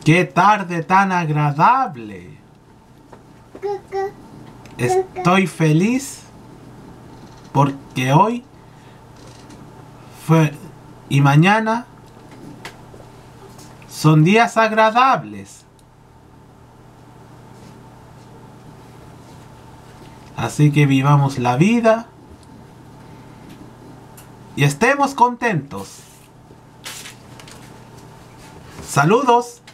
¡Qué tarde tan agradable! Estoy feliz porque hoy y mañana son días agradables. Así que vivamos la vida y estemos contentos. ¡Saludos!